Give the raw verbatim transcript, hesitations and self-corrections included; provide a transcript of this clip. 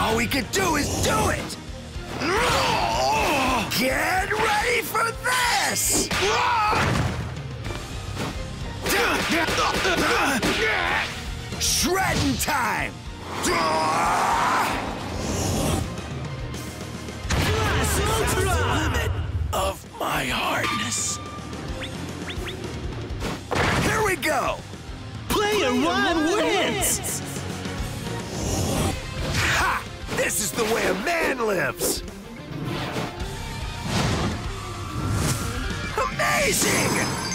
All we can do is do it! Get ready for this! Shredding time! That's the limit of my hardness. Here we go! Player one wins! Ha! This is the way a man lives! Amazing!